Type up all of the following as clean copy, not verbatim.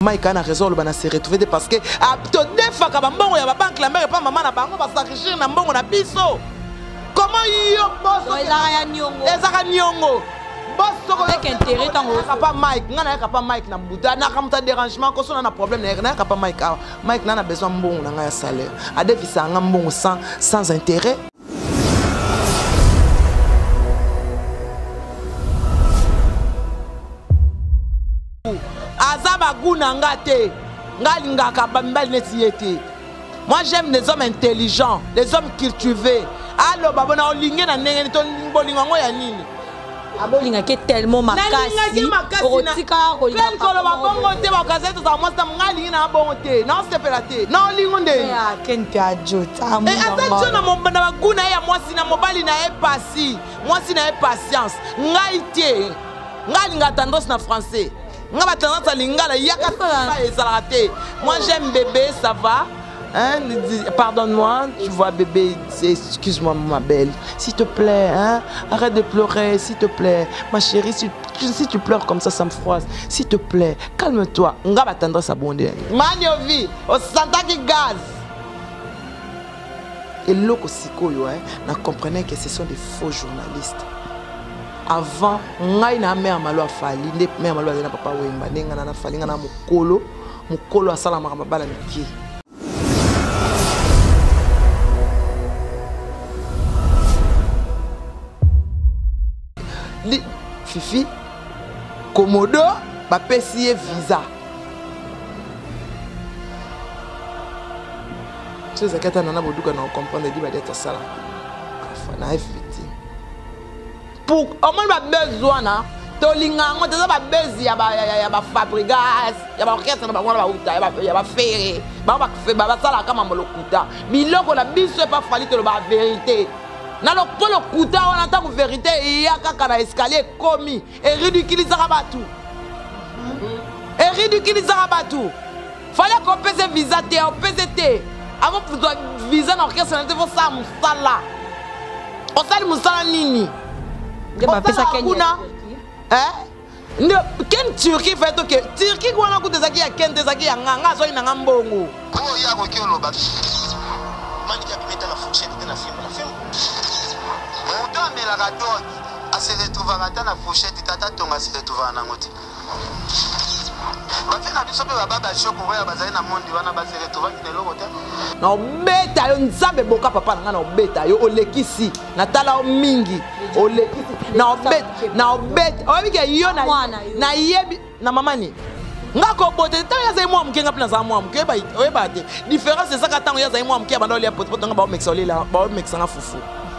Mike a raison le bana se retrouver parce que a to defa ka bambongo ya ba banque la mère pas maman na bango ba s'enrichir na mbongo na biso. Comment yo boss ezaka nyongo boss avec intérêt tango pas Mike ngana ka pas Mike na buta na kamta dérangement ko sona na problème na ka pas Mike Mike na besoin mbongo na nga salaire a devisa nga mbongo sans intérêt. Azaba guna ngate ngalinga ka bambal netiete. Moi j'aime les hommes intelligents, les hommes cultivés. Allo babona olinge na ndenge to bolinga ngo ya nini? Abolinga ke tellement makasi. Orotika kolinga. Kolo babongo te bakazete za moi tam ngalinga na bongo te. Non c'est pelate. Non lingo nde. Ya ken pe ajota. Attention na mo bana baguna ya moi sina mobali na e pasi. Moi sina e patience. Ngaite. Ngalinga tendance na français. Moi j'aime bébé, ça va. Hein? Pardonne-moi, tu vois bébé, excuse-moi ma belle. S'il te plaît, hein? Arrête de pleurer, s'il te plaît. Ma chérie, si tu pleures comme ça me froisse. S'il te plaît, calme-toi. On va attendre sa bonne. Maniovi, au santa qui gaz. Et l'autre sikoyo, hein? On comprenait que ce sont des faux journalistes. Avant ngai na mère malo afali ndé mère malo na papa wemba nenga na fali nga na mukolo asala makamba bala miki li fifi komodo ba pesi visa tu sais zakata nana boduka na comprendre di ba deta sala na effective pour au moins ba besoin na to lingango te ba bezi ya ba fabrigas ya ba orchestre na ba ngwana ba uta ya ba fere ba sala kama molokuta biloko la biso pas fali te ba vérité na lo polo kuta wana ta ko vérité ya kaka na escalier komi et ridiculiser batu fallait qu'on pese visa te on pese te avant visa na orchestre na te fo sa musala o sali musala nini Ken Turquie fait que Turquie ko na kutezaki ya Ken tezaki ya nganga so ina ngambongo ko ya ko kiolo ba mani ka bimeta la fourchette de la film moto mais la gadot a se retrouver à la fourchette tata tonga se retrouver na ngoti ba fina biso pe baba shoko ya bazali na mondi wana ba se retrouver ki lelo kota na obeta yo nzambe boka papa nga na obeta yo olekisi na tala o mingi olekisi na obeta obike yo na yebi na mamani nga ko bote ta ya zai mwa mkenga plan za mwa mke ba oyeba te différence c'est ça ka tango ya zai mwa mke ba ndo le poto nga ba o mixa olela ba o mixa nga fufu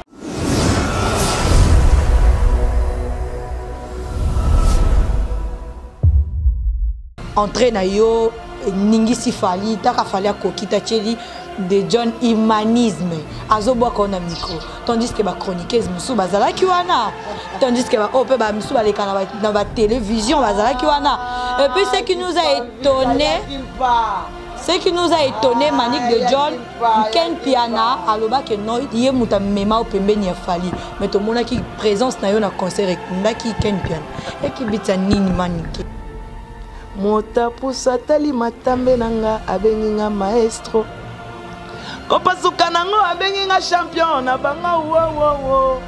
entrée na yo ningisi fali taka fali akokita cheli de John humanisme azoboa kona micro tandis que ba chroniqueuse musu bazala ki wana tandis que ba ope ba musu baleka na ba télévision bazala ki wana et puis ce qui nous a étonné Manique de John Ken Piana aloba que no yé muta mema opembeni ya fali mais to mona ki présence na yo na concert ndaki Ken Piana et ki bita nini Manique Mota pusa tali matambe nanga abenginga maestro kopasuka nango abenginga champion na banga wo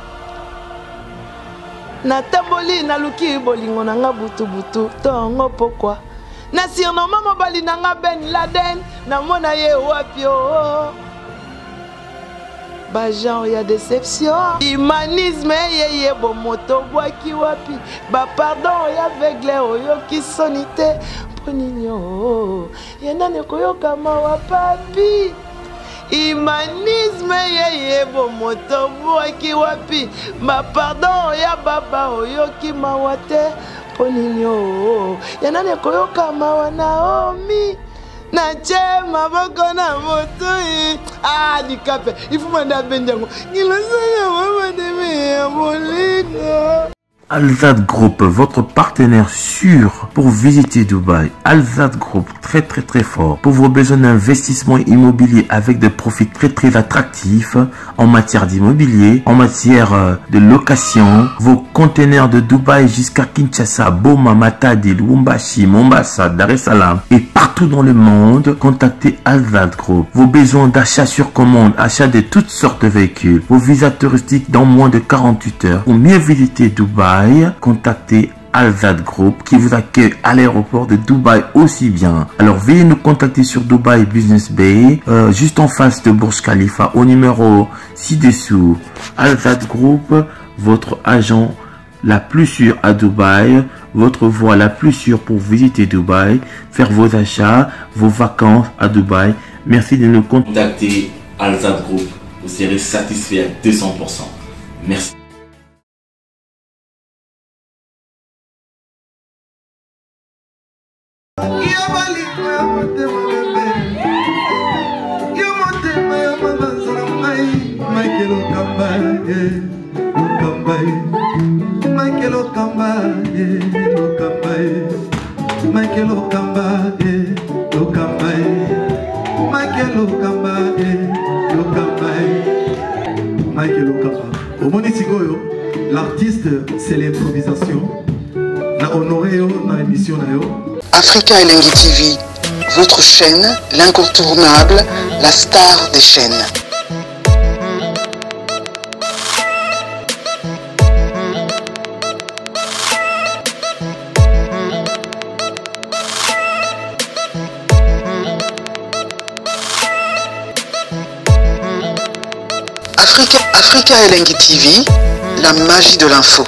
na tamboli na luki bolingo nanga butu tongo pokwa na sirnoma mobali nanga Ben Laden na mona ye wapio ba genre ya déception humanisme yeye bo moto bwaki wapi ba pardon ya aveugle oyo ki sonité poninyo yenda ne koyoka mawa papi humanisme yeye bo moto bwaki wapi ba pardon ya baba oyo ki mawate poninyo yenda ne koyoka mawa Naomi na chema boko na moto di kape il faut manda benjango ngilasanya mama de me bolingo Alzad Group, votre partenaire sûr pour visiter Dubaï. Alzad Group, très fort. Pour vos besoins d'investissement immobilier avec des profits très attractifs en matière d'immobilier, en matière de location, vos conteneurs de Dubaï jusqu'à Kinshasa, Boma, Matadi, Lubumbashi, Mombasa, Dar es Salaam et partout dans le monde, contactez Alzad Group. Vos besoins d'achat sur commande, achat de toutes sortes de véhicules, vos visas touristiques dans moins de 48 heures. Pour mieux visiter Dubaï, contactez Alzad Group qui vous accueille à l'aéroport de Dubaï aussi bien. Alors veuillez nous contacter sur Dubaï Business Bay, juste en face de Burj Khalifa, au numéro ci-dessous. Alzad Group, votre agent la plus sûre à Dubaï, votre voie la plus sûre pour visiter Dubaï, faire vos achats, vos vacances à Dubaï. Merci de nous contacter. Alzad Group, vous serez satisfait à 200%. Merci. L'artiste, c'est l'improvisation. Na honoré dans l'émission. Africa Elengi TV, votre chaîne, l'incontournable, la star des chaînes. Africa Elengi TV, la magie de l'info.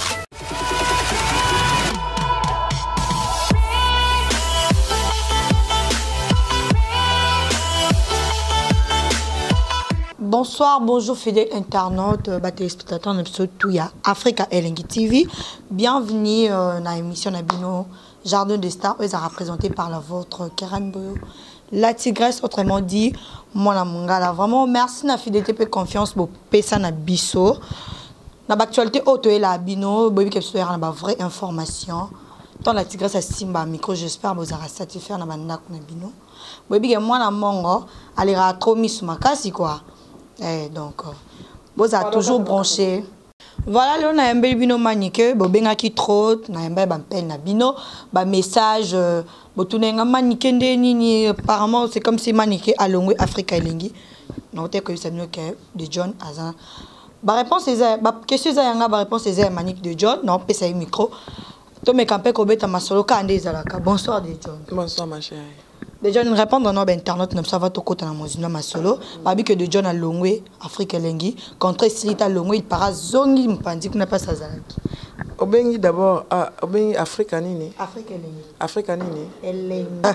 Bonsoir, bonjour fidèles internautes, téléspectateurs de Touya Africa Elengi TV. Bienvenue dans l'émission Nabino Jardin des Stars, ils sont représentés par la vôtre Keren Boyo, la tigresse, autrement dit, Mwana Mungala. Vraiment, merci de la fidélité et confiance pour Pessa Nabiso. Dans l'actualité, auto et la Bino, Bobi Kepso a une vraie information. Tant la tigresse a Simba micro, j'espère que vous aurez satisfait dans la Bino. Bobi Mwana Mongo, elle ira trop mis sur ma casse, quoi. Donc, vous avez toujours branché. Voilà, là, on a un bel bino manique, bobenga qui trotte, on a un bel bino, message, botunenga manique ni apparemment c'est comme si manique à Longwe Africa Elengi. Non, t'es que c'est mieux que de John Azan. Réponse est question yanga réponse est manique de John, non, pèse un micro. To me campé ko beta masolo ka ande zalaka. Bonsoir de John. Bonsoir ma chérie. De John répond dans notre internet nous ça va to kota na mozina masolo. Babi que de John a Longwe Africa Elengi contre Silita Longwe il para zongi mpandi kuna pas zalaki. Obengi d'abord obengi Africa nini? Africa Elengi. Africa nini? Elengi.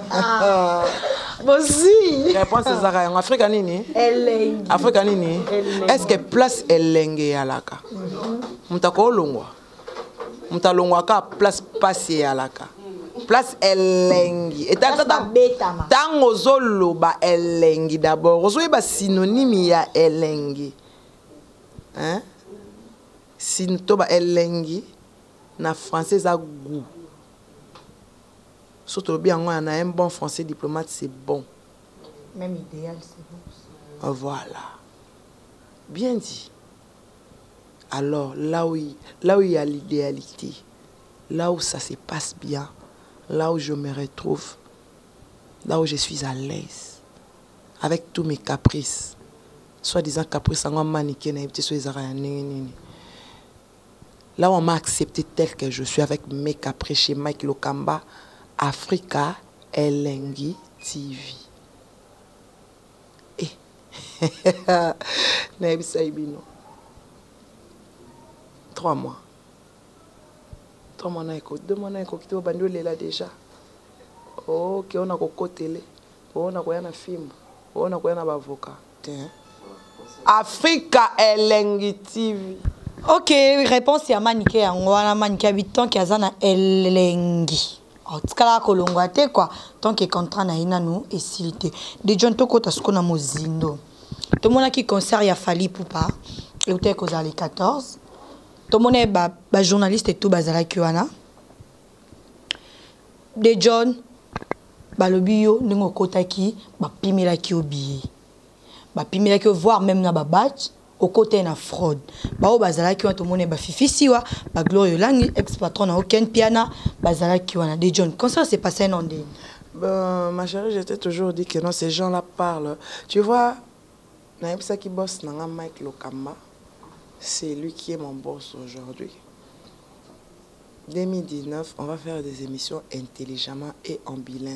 Bosi. Réponse c'est ça en Africa nini? Elengi. Africa nini? Est-ce que place Elengi alaka? Mutako longwa. Mutalongwa ka place passé alaka. Place Elengi. Et tango zolo ba Elengi d'abord. Ozoye ba synonyme ya Elengi. Hein? Sinto ba Elengi na français a goût. Surtout bien on a un bon français diplomate c'est bon. Même idéal c'est bon. Voilà. Bien dit. Alors là où il y a l'idéalité, là où ça se passe bien, là où je me retrouve, là où je suis à l'aise, avec tous mes caprices, soi-disant caprices, là où on m'a accepté tel que je suis avec mes caprices chez Mike Lokamba, Africa Elengi TV. Eh, Naibino. 3 mois. 3 mois na écoute. 2 mois na écoute. Tu vas bandoler là déjà. Ok, on a côté télé. On a quoi na film. On a quoi na avocat. Africa Elengi TV. Ok, réponse à Maniké Angwana Maniké habitant qui a zana Elengi. En tout cas, kolongwa te quoi. Tant que contrat na ina nous et silité. De John Toko tasko na mozindo. Tout le monde qui concert ya Fali Poupa. Et où t'es qu'aux les 14. tout le monde est journaliste et tout bazala kiwana de John balobio ningo kotaki ba pimela ki obi ba pimela ki voir même na ba batch au côté na fraude ba o bazala ki tout le monde ba fifisiwa ba Gloire Langi ex patron na aucun piana bazala kiwana de John quand ça s'est passé non de ma chérie, j'étais toujours dit que non, ces gens-là parlent. Tu vois, Naïbsa qui bosse dans Mike Lokamba, c'est lui qui est mon boss aujourd'hui. 2019, on va faire des émissions intelligemment et en bilingue.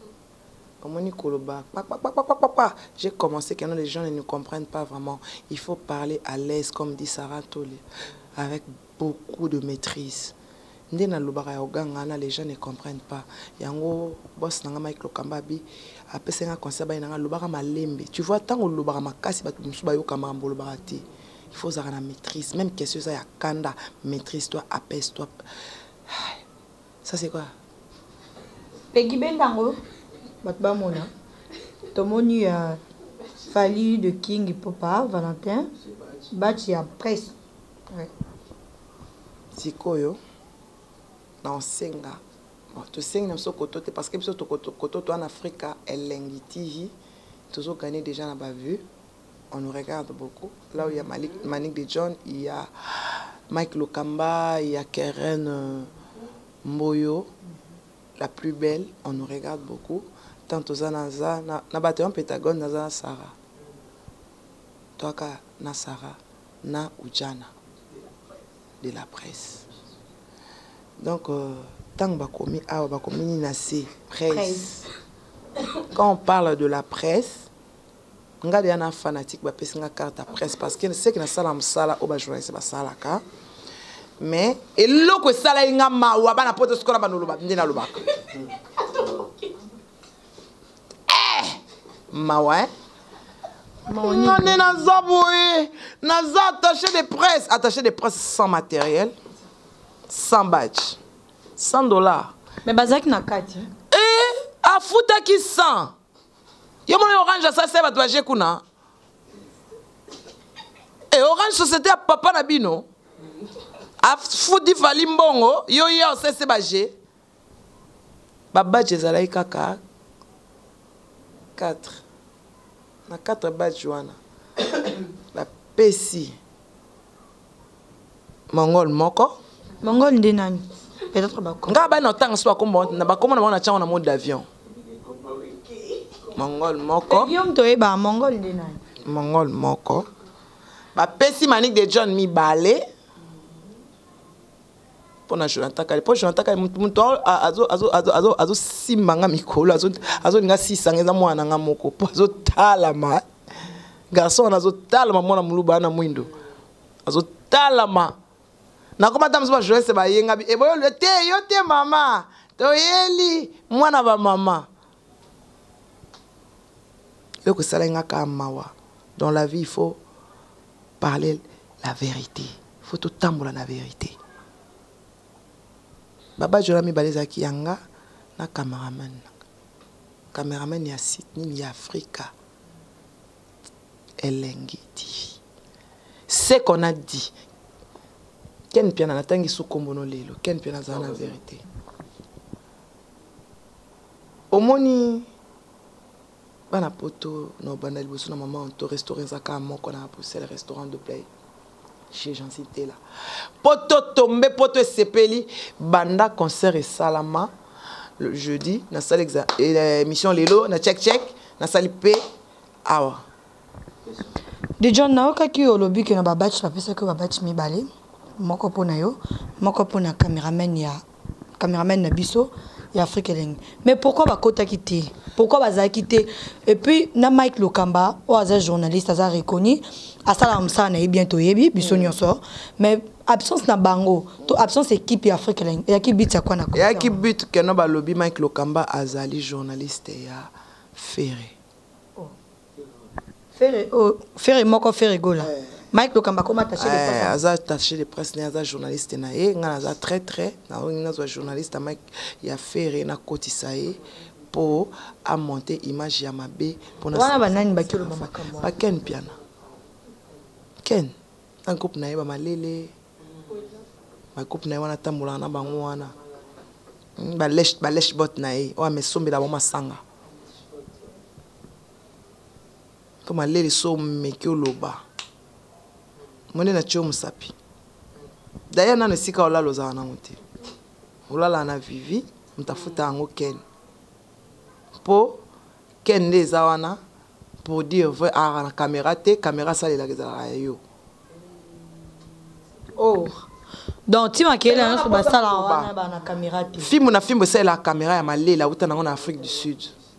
J'ai commencé que les gens ne nous comprennent pas vraiment. Il faut parler à l'aise, comme dit Sarah Tolé, avec beaucoup de maîtrise. Les gens ne comprennent pas. Yango boss nanga Mike Lokamba bi apese nga conseil ba nanga lobaka malembe. Tu vois tant lobaka makasi ba musu ba yo kamambo lobaka ti. Il faut avoir la maîtrise, même question ça ya kanda, maîtrise-toi, apaise-toi. Ça c'est quoi? Peggy Bendango batba mona. Tomoni Fali de King et Popa Valentin batch ya presse. Ouais. Sikoyo. Non, senga. Bon, tu sais que parce que tu en Afrique, elle l'engitigi. Toujours gagné déjà dans la vue. On nous regarde beaucoup. Là où il y a Manik de John, il y a Mike Lokamba, il y a Keren Moyo, la plus belle. On nous regarde beaucoup. Tant aux Anaza, na bataillon Pétagone, Naza Sarah. Toi, na Sarah, na Ujana de la presse. Donc, tant que presse. Quand on parle de la presse, on a des fanatiques qui ont une carte à presse parce que c'est que nous avons sala au journaliste salaka. Mais et l'autre sala inga mawa bana poto skola banoloba ndina lobaka. Mawa. On est dans Zaboué, dans attaché de presse sans matériel. 100 badge, $100. Mais bazaki na kati. A fouta qui 100. Yo mon Orange ça c'est batwa kuna. Et Orange société a papa na bino. A fouti fali mbongo, yo c'est bagé. Ba badge ezalai kaka 4. Na 4 badge wana. La pesi. Mongol moko. Mongol ndi nani? Peut-être bako. Nga ba na tanga so akomba na bakoma na chango na mode d'avion. Mongol moko. Guillaume toyeba Mongol ndi nani? Mongol moko. Ba pesi Manik de John mi balé. Pona Jonathan Kale. Po Jonathan Kale muto azo simbanga mikolo azo nga sisanga mwana nga moko. Po azo talama. Garçon azo talama mwana muluba na mwindo. Azo talama. Na koma tamu soba joie se ba yenga bi eboyo le te yo te mama to yeli mwana ba mama yo ko sala nga ka mawa. Dans la vie il faut parler la vérité, il faut tout tambola la vérité. Baba Jolami balezaki yanga na cameraman ya Sydney ya Africa Elengi TV. C'est qu'on a dit. Ken piana na tangi sukombono lelo, ken piana za na vérité. Omoni bana poto no bana liboso na maman to restaurant zaka moko na poussé le restaurant de play. Chez Jean Cité là. Poto tombe poto sepeli banda concert et salama le jeudi na salle émission lelo na check na salle P awa. De John na okaki olobi ke na ba batch papesa ko ba batch mi balé. Moko pona yo, moko pona cameraman na biso ya Afrique Leng. Mais pourquoi ba kota kité? Pourquoi ba za kité? Et puis na Mike Lokamba, o aza journaliste aza reconnu, asala msa na bientôt yebi biso nyonso, mais absence na bango, to absence équipe ya Afrique Leng. Ya ki bit ya kwa na ko. Ya ki bit ke no ba lobby Mike Lokamba azali journaliste ya Ferré. Ferré moko Ferré gola. Mike Lokamba comment attaché de presse? Aza attaché de presse na aza journaliste na ye nga aza très na nga journaliste Mike ya Ferré na kotisa ye pour a monter image ya mabe pour na wana banani bakilo ba makambo. Ba Ken piana. Ken un groupe na ye ba malele ma coupe na wana tambola na bango wana ba lèche bot na ye o amesombe la boma sanga comme leli so meki oloba mone na tio musapi d'ailleurs na nesika ola loza na mote olala na vivi mtafuta yango ken po ken neza wana pour dire vrai à la caméra te caméra ça la gezala yo oh donc tu m'as là sur ba sala wana ba na caméra te film na film c'est la caméra ya malela uta na en Afrique du Sud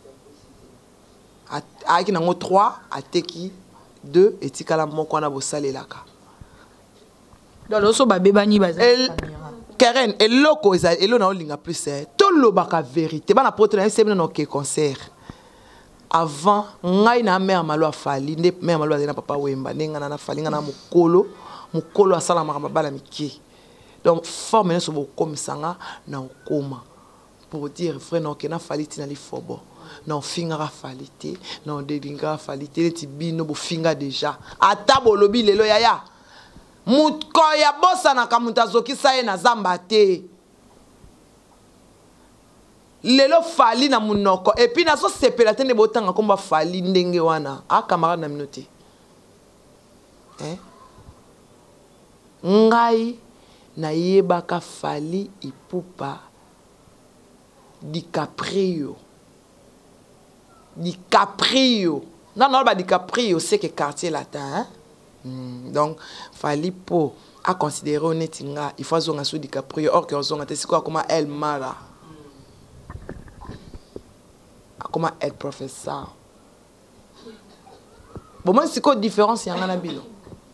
a ki nango 3 ateki 2 etikala moko na bosalelaka donc loso ba bebani ba caméra Karen eloko eza elo na olinga plus to lobaka vérité bana pote na semaine na ke concert avant ngai na mère malo afali nde mère malo azena papa wemba nenga na fali nga na mukolo asala makamba bala miki donc forme so bokomisanga na okoma pour dire vrai non ke na fali tina li fobo non finga falite non delinga falite ti bino bo finga déjà ata bolobi lelo yaya mutko ya bosa na kamutazoki saye na zamba te lelo fali na munoko et puis na so sepela tende botanga komba fali ndenge wana a camarade na minute ngai na yebaka fali ipupa DiCaprio non ba DiCaprio c'est que quartier latin donc fali po a considérer honnêtement il faut zonga sous DiCaprio or que zonga te siko comment elle mara comment elle professeur bon moi c'est quoi différence yanga na bilo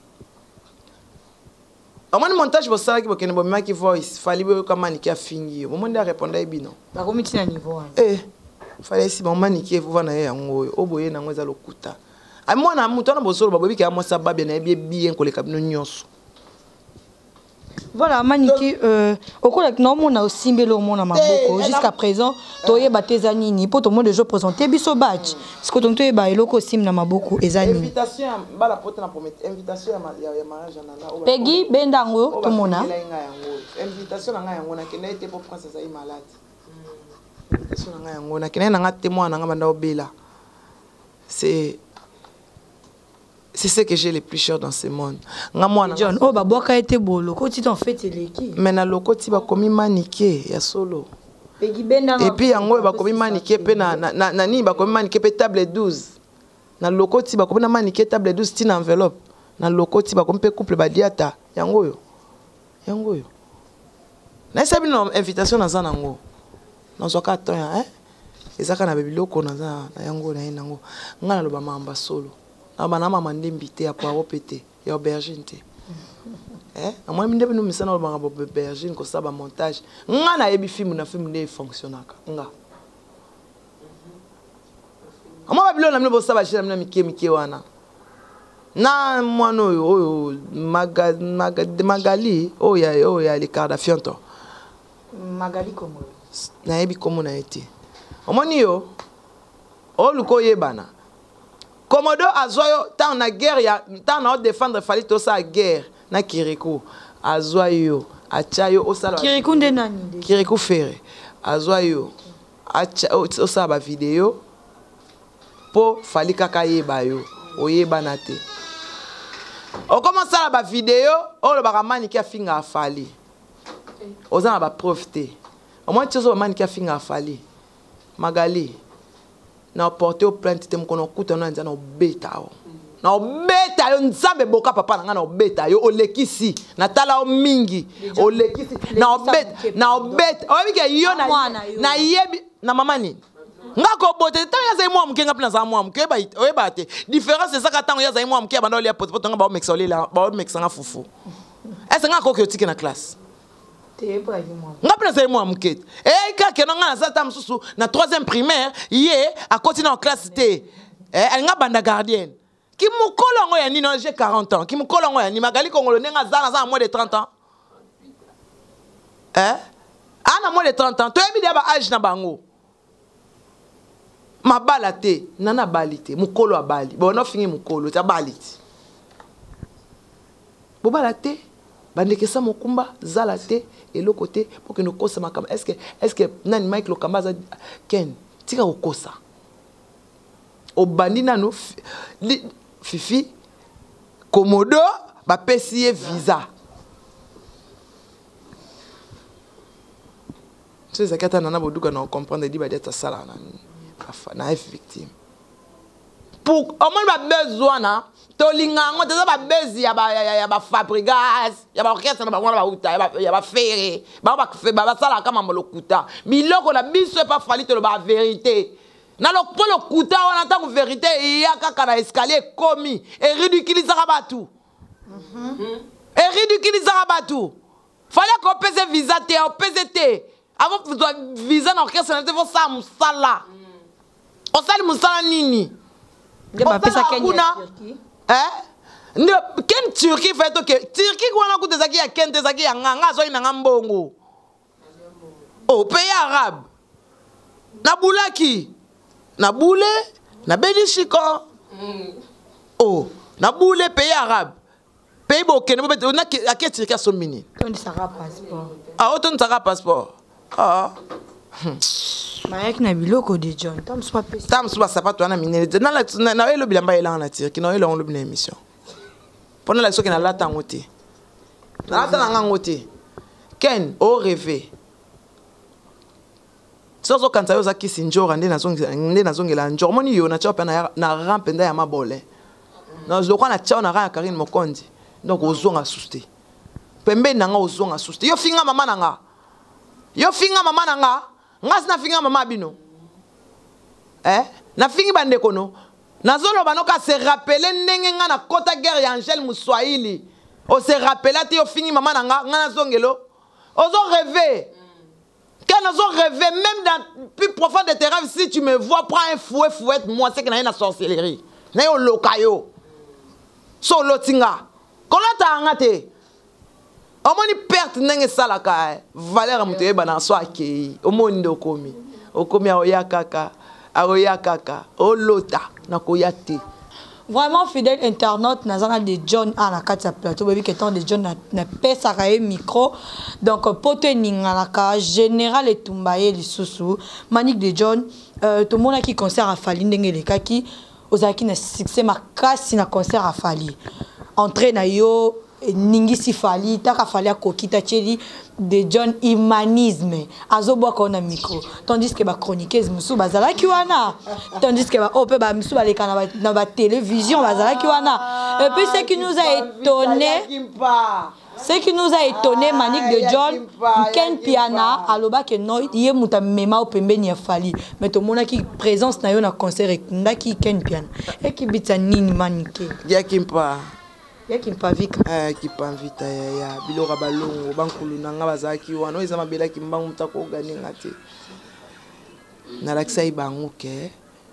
au moins montage pour ça qui bokene bo maki voice fali bo kama niki afingi au moins de répondre ebino ba komiti na niveau fallait si bon maniki vous na yango oboye na ngoza lokuta ai mwana muto na bosolo babobi ka mo sababu na bien koleka bino nyonso voilà maniki okola na mona osimbelo mona maboko jusqu'à présent toye bateza nini po to monde de jeu présenter biso batch parce que tonto ba eloko sim na maboko ezani invitation bala pote na promettre invitation ya mariage na Peggy bendango to mona invitation na nga yango na kenda ete po princesse ai malade invitation na nga yango na kenda na nga témoin na nga banda obela c'est ce que j'ai le plus cher dans ce monde. John, oh ba boka été bolo, ko ti t'en fait eleki. Mais na loko ti ba komi maniqué ya solo. Peggy bendango. Et puis yango ba komi maniqué pe na ni ba komi maniqué pe table 12. Na loko ti ba komi na maniqué table 12 ti na enveloppe. Na loko ti ba komi pe couple ba diata yango yo. Yango yo. Na sabi no invitation na za nango. Na zoka to ya ezaka na bebiloko na za na yango na yango. Ngana lo ba mamba solo. Abana mama ndembité ya poaro pété ya aubergine té moi ndebe no misana lo banga aubergine ko saba montage nga na yebi film na film ndé fonctionnaka nga ama babilo na mne bo saba chira mna mike wana na mwana oyo magali oya les Kardashian magali komo na yebi komo na été omoni yo oluko yebana Komodo azoyo tant na guerre ya tant na défendre fali to sa guerre na Kirikou azoyo achayo osala Kirikou nde nani nde Kirikou Ferre azoyo acha osala ba vidéo po fali kaka yeba yo oyeba na te o commence la ba vidéo o lo ba maniki afinga afali ozana ba profiter au moins tu zo maniki afinga afali magali na porter au plainte te mkono kuta na nzana obeta o na obeta yo nzambe boka papa na nga na obeta yo olekisi na tala o mingi olekisi na obeta obike yo na yebi na mama ni nga ko bote tant ya zai mwa mkenga pina za mwa mke ba te différence c'est ça ka tant ya zai mwa mke ba na lia pote nga ba o mexa olela ba o mexa nga fufu est-ce nga ko ke na classe nga pina za mwa mke ka ke no nga na za tam susu na 3e primaire ye a continuer en classe T elle nga banda gardienne qui mukolo ngo ya nini j'ai 40 ans qui mukolo ngo ya ni magali kongolo nenga za moins de 30 ans ana moins de 30 ans to yebi dia ba âge na bango mabala te nana balite mukolo abali bona fingi mukolo ta balite bo balate bandeke sa mokumba zala te et le côté pour que nous kosa makamba est-ce que nani Mike Lokamba za ken tika okosa obandi nano fifi komodo ba pesier visa c'est ça kata nana boduka na comprendre dit ba deta sala na victime pour au moins ba besoin na tolinga ngo teza ba bezi ya ba fabrigas ya ba orchestre na ba ngwana ba uta ya ba fere ba sala kama molokuta biloko na biso pas fali to ba vérité na lo kuta wana tango vérité ya kaka na escalier komi et ridiculisera batu et ridiculisera batu fallait qu'on pese visa te au PZT avant visa na orchestre na te fo sa musala o sali musala nini ba pesa Kenya ken Turquie fait que Turquie wana ku tezaki ya ken tezaki ya nganga zo ina ngambongo oh pays arabe na bulaki na boule na belishiko oh na boule pays arabe pays bokene bobe on a ke Turquie so mini on dit ça passeport on sera passeport Mayak na biloko de John tam soit sapato na minene na elo bilamba ela na Turquie na elo on lobina émission pendant la soki na lata ngote na lata na ngote ken o rêver sozo kanta yo zaki sinjora nde nazongela njor moni yo na chopa na rampe nda ya mabole na zo kwa na chao na ra Karine Mokondi donc ozonga suste pembe nanga ozonga suste yo finga mama nanga nga sina finga mama bino na fingi bandeko no nazolo banoka se rappeler ndenge nga na kota guerre ya Angel Muswahili o se rappeler te yo fingi mama nanga nga na zongelo ozo rêver quand ozo rêver même dans plus profond de tes rêves si tu me vois prends un fouet moi c'est que na sorcellerie na yo lokayo so lotinga kolata ngate omoni perte ndenge salaka valeur muteye bana so akei omoni ndokomi okomi aoya kaka olota na koyate vraiment fidèle internaute nazana de John à la carte plateau baby que tant de John na pesa kae micro donc pote ningalaka général etumbaye lisusu Manique de John tout le monde qui concert à Fali ndenge lekaki ozaki na succès makasi na concert à Fali entrée na yo ningisi Fali taka Fali akokita cheli de John humanisme azoboa kona micro tandis que ba chroniqueuse musu bazala ki wana tandis que ba ope ba musu baleka na ba télévision bazala ki wana et puis ce qui nous a étonné Manique de John Ken Piana aloba que no ye muta mema opembeni ya Fali mais to mona ki présence na yo na concert ekunda ki Ken Piana et ki bitsa nini Manique ya kimpa qui pas vika qui pas vita ya bilora balongo bankulu nanga bazaki wana eza mabela ki mbangu mutako gani ngate na laksa ibango ke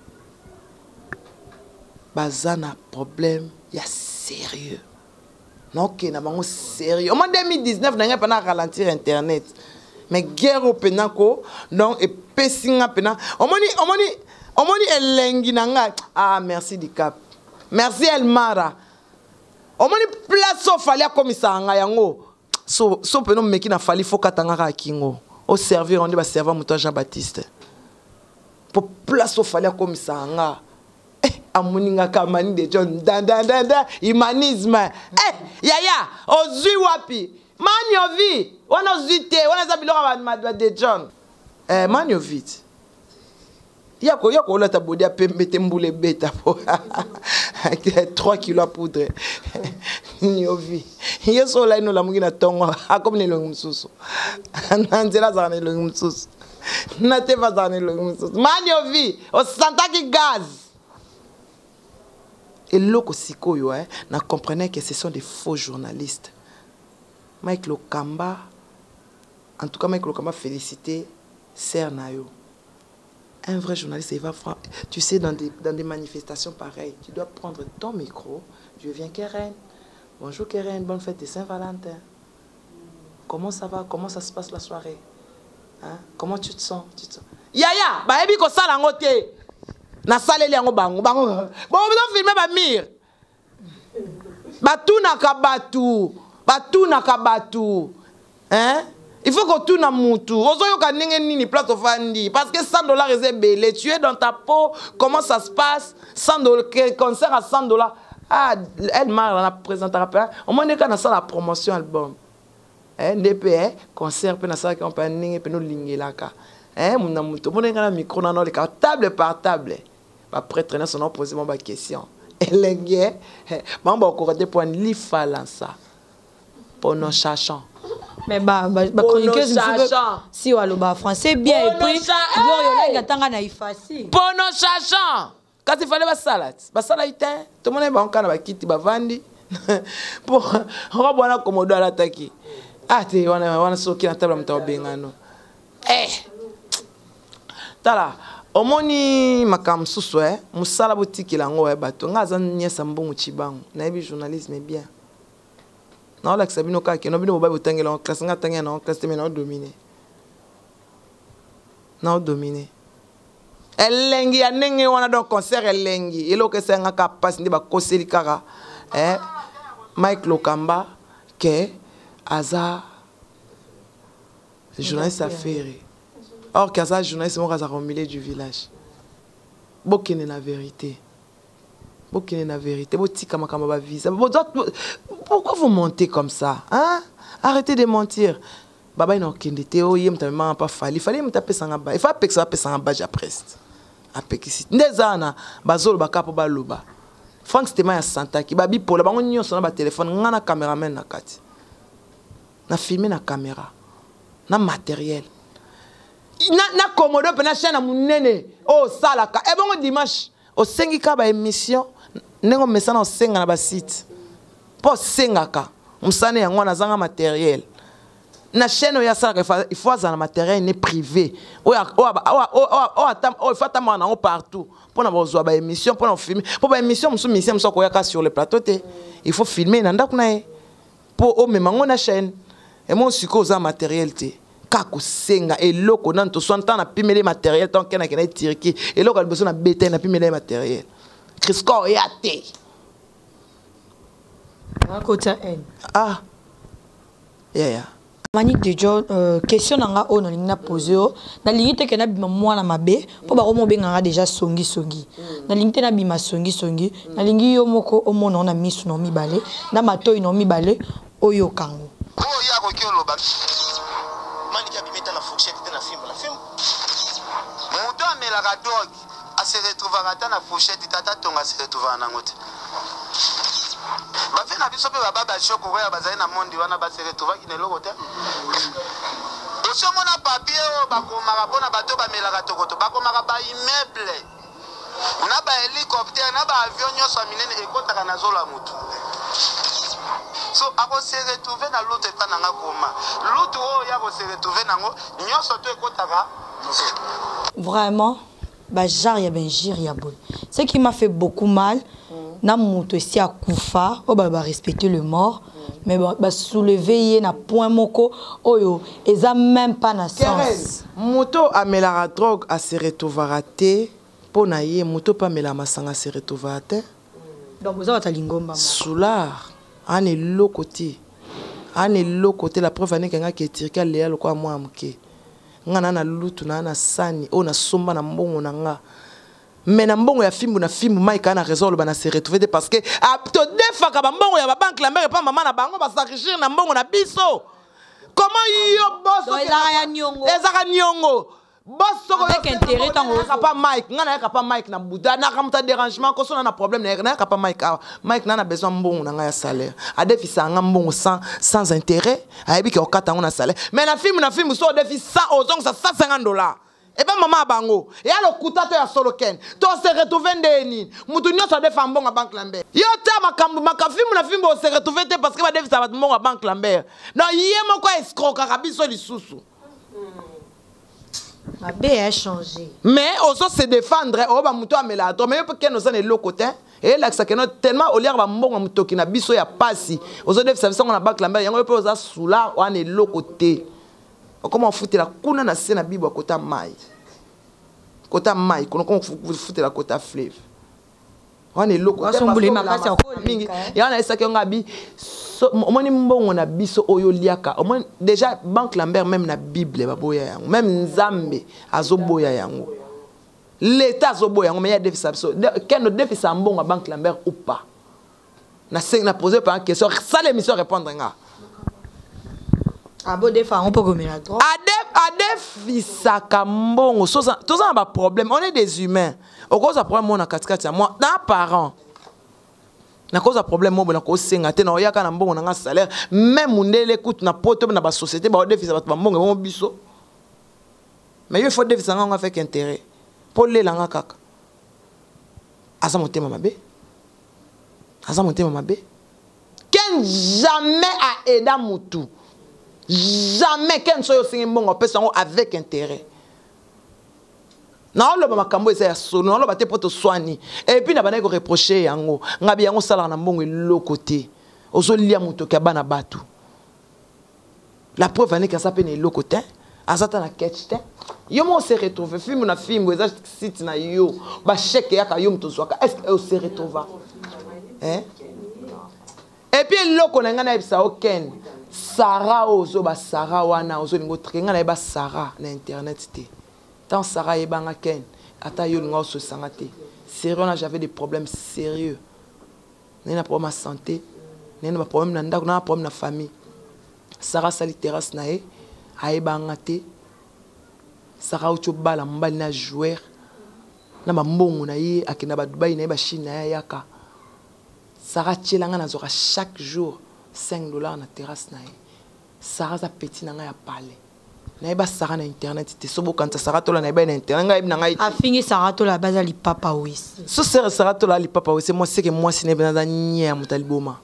bazana problème ya sérieux non que na bango sérieux en 2019 nanga pas na ralentir internet mais guerre au penako donc et pesinga pena omoni elengi nanga merci Dicap merci Elmara omoni place au fallait comme ça nga yango so peno meki na fali faut katanga ka kingo au servir on dit ba serveur muto Jean-Baptiste pour place au fallait comme ça nga amuninga kamani de John da humanisme yaya ozui wapi maniovi wana ozite wana za biloko ba de John maniovite yako la tabodi a pembete mboule beta po 3 kilos à poudre niovi yeso la ino la mungina tongo akomi ne longu msusu nanzela za ne longu msusu na te va za ne longu msusu maniovi o santaki gaz et loko sikoyo na comprenait que ce sont des faux journalistes. Mike Lokamba en tout cas Mike Lokamba félicité Sernayo. Un vrai journaliste, il va faire, tu sais, dans des manifestations pareilles, tu dois prendre ton micro. Je viens Keren. Bonjour Keren, bonne fête de Saint-Valentin. Comment ça va? Comment ça se passe la soirée? Hein? Comment tu te sens? Yaya, bah ebi ko sala ngote. Na saleli yango bango. Bon, on filmer ba mir. Batu na kabatu. Batu nakabatu. Hein? Il faut que tout na moutou. Ozoyoka nenge nini place au fandi. Parce que 100 dollars est belé. Tu es dans ta peau. Comment ça se passe? 100 dollars, concert à 100 dollars. Ah, elle m'a la présentera pas. Au moins, on a la promotion album. NDP, concert, puis on a qu'on peut nenge, puis nous linger là. Mon moutou. On a un micro dans le cas, table par table. Après, traîner son nom, poser ma question. Et les gars, on va encore des points de l'IFALANSA. Pour nos chachants. Mais chroniqueuse si on a français bien et puis Gloria tanga na ifasi. Pour nos chachants. Quand il fallait ba salade tout le monde est bon quand ba kiti ba vandi. Pour robona komodo ala taki. Ah te wana soki na table mta bengano. Tala omoni makamsusu musala botiki lango bato ngaza nyesa mbongo chibango. Na bi journalisme bien. Non, là, c'est bien que nous avons besoin de classe, nous avons classe, mais nous dominer. Nous dominer. Elengi, anenge wana donc concert elengi. Elo que c'est un capacité de bakoseli kara. Mike Lokamba que aza journaliste affaire. Or qu'aza journaliste mon au milieu du village. Bokene na vérité. Bokene na vérité. Botika makamba ba visa. Pourquoi vous mentez comme ça? Hein? Arrêtez de mentir. Baba ina okendete o yem ta mama pas fali. Fali me taper sanga ba. Il faut appeler ça sanga ba ja preste. Apeki si. Ndezana bazolo bakapo ba loba. Frank Stema ya Santa ki babi pola bango nyonso na ba téléphone ngana cameraman na kati. Na filmer na caméra. Na matériel. Na komodo pe na chaîne munene. Oh salaka. E bongo dimanche au sengi ka ba émission nengo mesana au senga na ba site. Pour sengaka musane yango na zanga matériel na chaîne ya sala il faut avoir matériel ne privé il faut attendre na partout pour na bozwa ba émission pour na filmer pour ba émission musu ko yaka sur le plateau te il faut filmer na ndako na pour o memango na chaîne et moi siko za matériel te kako senga eloko na to sontana pimele matériel tant que na kena tiriki eloko albeso na bete na pimele matériel Crisco yate. Ah, yeah. Manique de John, question nanga on a posé na limite que na bima mwana mabe po ba romo benga déjà songi na limite na bima songi na lingi yo moko omona na misu no mibale na matoi no mibale oyo kango ya ko kiolo ba manique abimeta na fourchette na film moto amela ka dog a se retrouver na fourchette tata tonga se retrouver na ngote. Bafé na biso pe baba shoko ya bazali na monde wana ba se retrouver ki neloko te. Oso mona papier o bakoma bona bato ba melaka tokoto bakoma ba immeuble. Na ba hélicoptère na ba avion nyoso minene ekotaka na zola mutu. So ako se retrouver na l'autre pas nanga koma. L'autre o ya ko se retrouver nango nyoso to ekotaka. Vraiment bah genre ya ben ya bon. Ce qui m'a fait beaucoup mal na moto si a kufa o ba respecter le mort mais ba soulever na point moko oyo eza même pas na sens moto amela drogue a se retrouver te pona ye moto pa mela masanga se retrouver te donc vous avez lingomba soulard ane lo côté la preuve ane kenga ke tirika léa lo kwa moi muke ngana na lutu na sani o na somba na mbongo na nga mais na mbongo ya fimbu na fimbu maika na résolve na se retrouver parce que to defaka ba mbongo ya ba banque la mère pa maman na bango ba s'enrichir na mbongo na biso comment yo boss ezaka nyongo boss avec intérêt tango pas Mike ngana ya pas Mike na buda na kamta dérangement ko sona na problème na ka pas Mike na besoin mbongo na nga ya salaire a defisa nga mbongo sans intérêt a ebi ke okata ngona salaire mais na fimbu so defisa ozong ça $150 et ben maman bango et alors kutato ya solo ken to se retrouver ndeni mutu nyoso defa mbongo banque Lambert yo ta makambu makafimu na fimbo se retrouver te parce que ba defisa ba mbongo banque Lambert non yemo ko escroquer kabiso lisusu. Ma bé a changé. Mais aussi se défendre, on va monter à mélato. Mais peut-être nous sommes les côté. Et là, ça que nous tellement au lieu de mon monter qui n'a biso ya passi. Aux autres services on a bac la mer. Y a un peu aux soula on est l'autre côté. Comment foutre la kuna na scène bibo côté mai. Côté mai, comment foutre la côté fleuve. On est loco. Et on a ça qu'on a bi. Omoni mbongo na biso oyo liaka. Omoni déjà banque Lambert même na Bible baboya yango. Même Nzambe azoboya yango. L'état azoboya yango mais ya défi ça biso. Quel défi ça mbongo banque Lambert ou pas. Na posé par une question. Ça l'émission répondre nga. Ah bon défi on peut gommer la droite. Défi ça kambongo. Tout ça a un problème. On est des humains. Au cause de problème on a katikati moi dans parents. Na cause problème mo na ko senga te na oyaka na mbongo na salaire même mundele écoute na poto na ba société ba défi ba mbongo mo biso mais il faut défi ça nga fait intérêt pour les langa kaka asa motema mabe ken jamais a aidé mutu jamais ken so yo singi mbongo pesa ngo avec intérêt. Non, le makambo eza solo, non le baté poto soigner. Et puis na bana ko reprocher yango, ngabi yango sala na mbongo lo côté. Ozo lia muto ka bana batu. La preuve ane ka sapene lo côté, azata na ketchte. Yo mo se retrouver film na film eza site na yo, ba chèque ya ka yo muto zwaka. Est-ce que se retrouver? Hein? Et puis lo ko na ngana ebisa oken. Sarah ozo ba Sarah wana ozo lingo trenga na ba Sarah na internet te. Tant Sarah et Bangaken, sérieux, j'avais des problèmes sérieux. Il y a un problème de santé, il y a un problème de la famille. Sarah sali terrasse nae, ae bangate. Sarah ucho bala mbali na joueur. Na mbongo na ye akina ba Dubai na ba Chine na yaka. Sarah tchelanga na zora chaque jour $5 na terrasse nae. Sarah za petit na ya parler. Naïba Sarah na internet te sobo quand Sarah to la naïba na internet ngai na ngai a fini Sarah to la base li papa wis so sert Sarah to la li papa wis moi c'est que moi c'est na za nya mutaliboma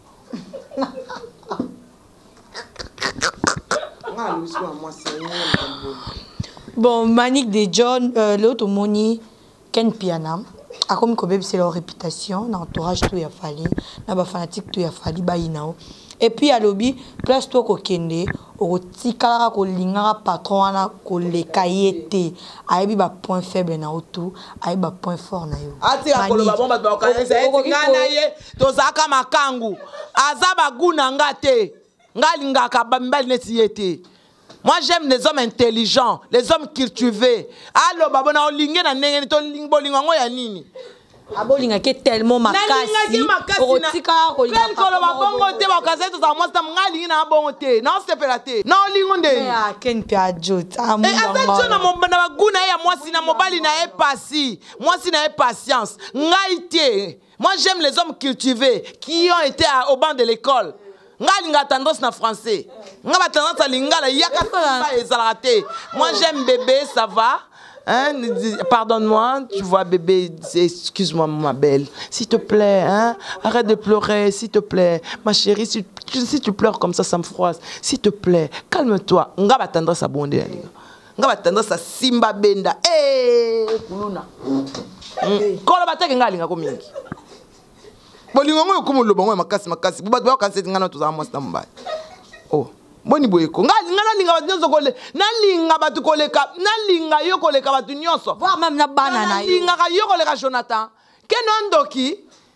bon Manique de John l'autre moni Ken Piana a comme ko c'est leur réputation dans entourage tout ya fali na ba fanatique tout ya fali ba inao. Et puis à lobby, place toi ko kende, o tikala ko lingara patron na ko le kayete, aibi ba point faible na auto, aibi ba point fort na yo. Ati ka koloba bomba ba kanisa ngana ye, to zaka makangu. Azaba guna ngate. Ngalinga ka bambali neti yete. Moi j'aime les hommes intelligents, les hommes cultivés. Allo babona olinge na ndenge to lingbo lingo ya nini? Abolinga ke tellement makasi otika ko linga ko ba bongo te ba kaze to za mosta ngali na bongo te na sepelate na olingo nde ya Ken pia jot amu na mbana baguna ya mwasi na mobali na e pasi mwasi na e patience ngai te. Moi j'aime les hommes cultivés qui ont été au banc de l'école. Ngalinga tendance na français ngaba tendance à lingala yaka ba ezalate. Moi j'aime bébé ça va. Hein? Pardonne-moi, tu vois bébé, excuse-moi ma belle, s'il te plaît, hein? Arrête de pleurer, s'il te plaît, ma chérie, si tu pleures comme ça me froisse, s'il te plaît, calme-toi. On va tendance à bonder, on va tendance à simba benda, kuluna. Kola bateke ngalinga ko mingi. Bolingo ngo ko mulo bango makasi, buba ba kanse ngana to za monster mba. Oh. Boni boyeko ngana linga batu nyonso kole na linga batu koleka na linga yo koleka batu nyonso voir même na banana yo linga ka yo koleka Jonathan kenondoki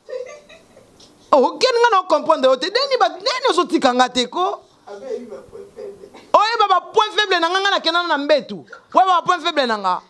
oh ken ngana comprendre ote deni ba neni oso tikanga te ko oye baba point faible na ngana kenana na mbetu we baba point faible na nga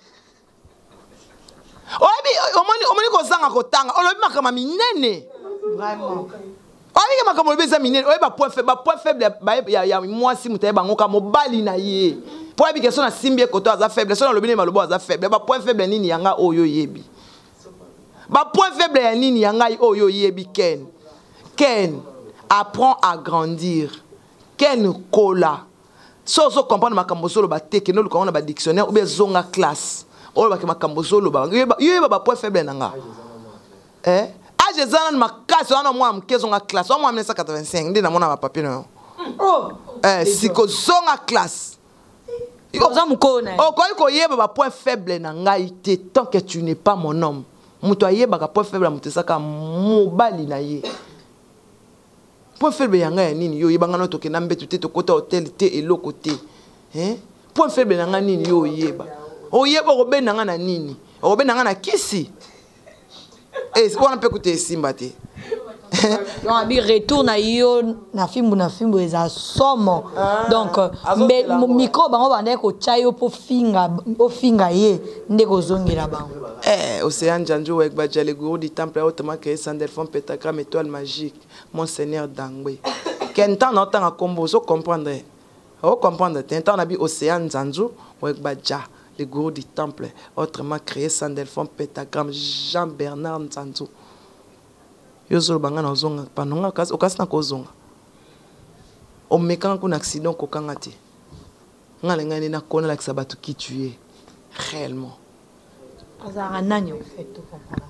oye bi omoni ko sanga ko tanga olobi makama minene vraiment. Oye makambo beza minene oye ba point faible ya mwasi mutaye bango ka mobali na ye po abi question na simbie koto aza faible so na lobine malobo aza faible ba point faible nini yanga oyo yebi ba point faible ya nini yanga oyo yebi Ken apprend à grandir Ken kola so comprendre makambo solo ba teke no luka on ba dictionnaire ou bien zonga classe o ba ke makambo solo ba yo ba point faible nanga j'ai zana ma casse on a moi mkezo nga classe on moi 1985 ndi na mona ba papier no oh siko zonga classe oza mukona o ko yeba ba point faible na ngai te tant que tu n'es pas mon homme muto ayeba ka point faible muto saka mobali na ye point faible ya ngai nini yo yeba ngana to ke na mbetu te to kota hotel te eloko te point faible na ngai nini yo yeba o yeba ko be na ngai na nini o be na ngai na kisi Eh, on a pu écouter Simbati. Donc, retour na yo na fimbo eza somo. Donc, mais micro bango bande ko chayo po finga ye ndeko zongela bango. Eh, Océane Djanjo avec Badja, le gourou du temple hautement créé Sandelphon Pentagramme étoile magique, Monseigneur Dangwe. Quel temps on a combo, vous comprendrez. Vous comprendrez. Tant on a dit Océane Djanjo avec Badja, le gourou du temple autrement créé Sandelphon Pentagramme, Jean-Bernard Djanjo. Yozolo bangana ozonga panonga okasina kozonga omekanga kuna accident kokanga te ngalenga ni na kona la kisabatu qui tué réellement azara nani au fait to comprendre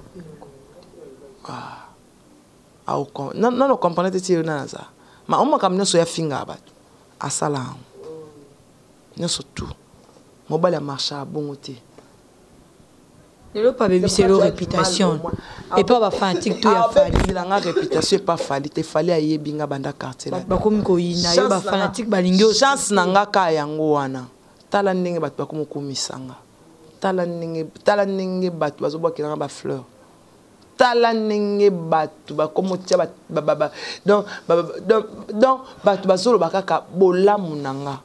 non comprendre te tiyo na za ma oma kamne so ya finga abatu asala nyoso tout mobile ya marcha bongo te. Le pas baby c'est leur réputation et pas ba fanatique tout ya fali la réputation pas fali te fali aye binga banda quartier la ba komi ko ina yo ba fanatique balingio chance nanga ka yango wana tala ndenge batu ba komisanga tala ndenge batu bazoba kelanga ba fleur tala ndenge batu ba komotia ba donc batu bazolo bakaka bolamu nanga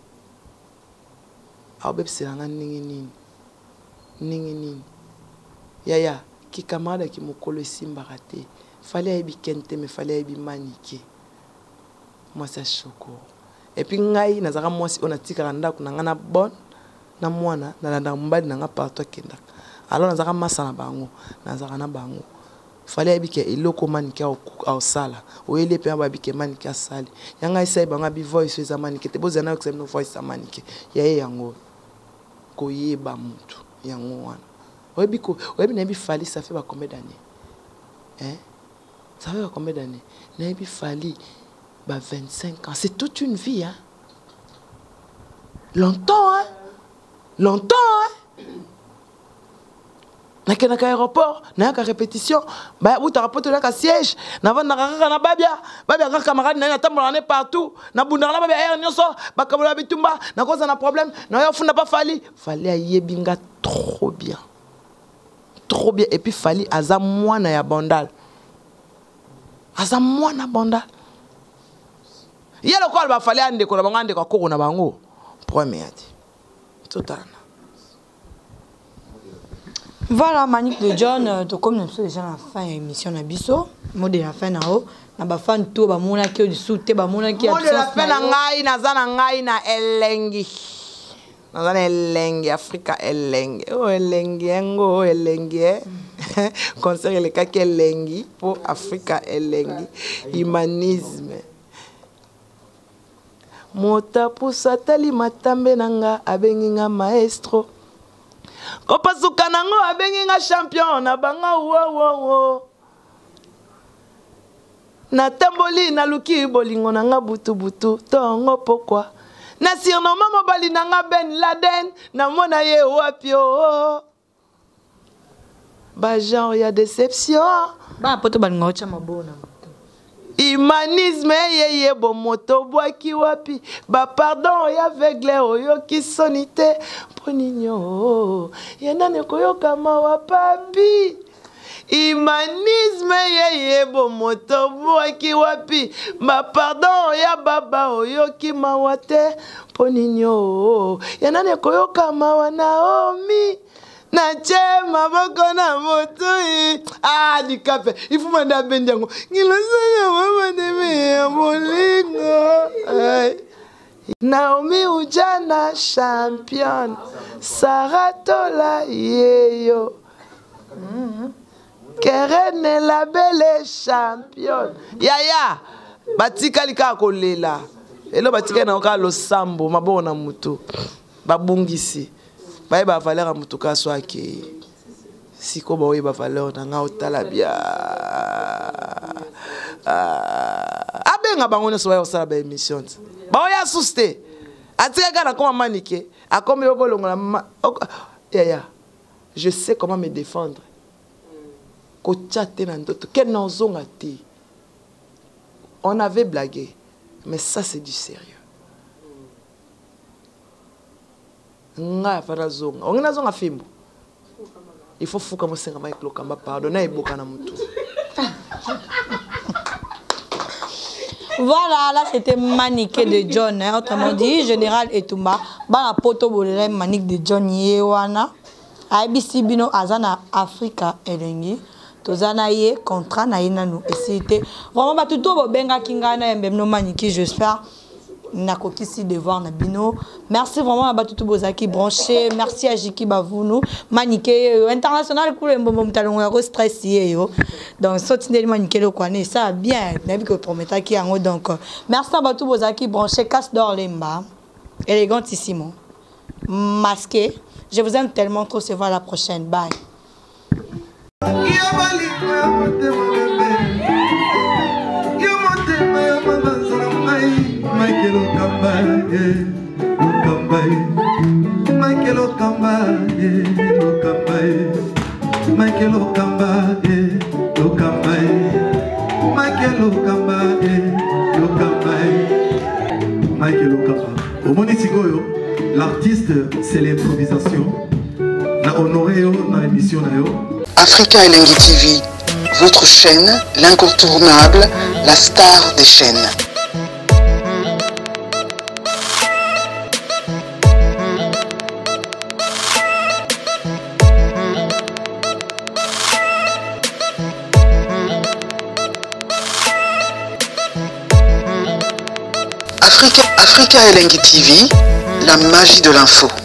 abe pselanga ndenge nini Yaya, qui camarade qui m'a collé Simbaraté. Fallait y kente, mais fallait y maniquer. Moi, c'est choco. Et puis, ngai, nazara moi si on a tikaranda kunangana bonne, na mwana, na la mbadi nanga partout kenda. Alors, nazara massa na bango, nazara na bango. Fallait y que iloko maniquer au sala. Ou il est bien babike maniquer à sali. Yanga essaye banga bi voice za maniquer. Te boza na exam no voice za maniquer. Yaya yango. Koye ba mutu yango wana. Webi na bi fali ça fait combien d'années? Hein? Ça fait combien d'années? Na bi fali 25 ans, c'est toute une vie hein. Longtemps hein? Longtemps hein? Na kena ka aéroport, na ka répétition, ba ou ta rapporte là ka siège, na va na babia ka camarade na tambola ne partout, na bundala babia air nyoso, ba kabola bitumba, na cause na problème, na yo funda pas fali ayebinga trop bien. Trop bien et puis fali aza mwana ya bandal yelo ko ba fali ande ko ba ngande ko na bango premier ati total. Voilà Manique de John to comme nous sommes déjà à la fin de l'émission na biso mode de la fin na o na ba fan to ba mona ki o soute ba mona ki mode de la fin na ngai na elengi Nazana elengi Africa elengi oh elengi ngo elengi concert le kaki elengi pour Africa elengi humanisme mota pusa tali matambe nanga abenginga maestro kopasuka nango abenginga champion na banga wo na tamboli na luki bolingo nanga butu tongo pourquoi na surnomme mobali nanga Ben Laden na mona ye wapi o ba genre ya déception ba poto balinga cha mabona humanisme yeye bo moto bwaki wapi ba pardon ya aveugle oyo ki sonité poninyo yena ne koyoka mawa papi humanisme yeye bo moto bwaki wapi ba pardon ya baba oyo ki mawate poninyo yena ne koyoka mawa Naomi na chema boko na moto di café il faut manda benjango ngilosanya mama de ya molingo Naomi ujana champion Saratola yeyo Kerene la belle champion yaya batika lika kolela elo batika na oka lo sambo mabona mutu babungisi baye ba valeur a mutuka so ake siko ba we ba valeur na nga otala bia abenga bango so ya osala ba émission ba ya suste atika kana koma manike akomi obolongola yaya je sais comment me défendre on avait blagué, mais ça c'est du sérieux. il faut fuka mosenga Mike Lokamba pardonner eboka na mutu. Voilà, là c'était Manique de John, hein, autrement dit, Général Etumba, bana poto bolere Manique de John Yewana, ABC bino azana Africa elengi, tozana ye contrat na ina nous et c'était vraiment ba tout bo benga kingana mbemno Manique, j'espère na kokisi devoir na bino. Merci vraiment à Batutu Bozaki branché, merci à Jiki Bavounou, Manique international cool mbombo mtalongo ya stress yo. Donc sotinel Manique le connaît ça bien, nabi ko prometa ki yango donc merci à Batutu Bozaki branché casse d'or lemba. Élégantissimo. Masqué. Je vous aime tellement trop, se voit à la prochaine. Bye. Michael Okamba, Michael Okamba, Michael Okamba, Michael Okamba, Michael Okamba. Au Monisigoyo, l'artiste c'est l'improvisation. Na honoré dans l'émission Africa Elengi TV, votre chaîne, l'incontournable, la star des chaînes. Africa Elengi TV, la magie de l'info.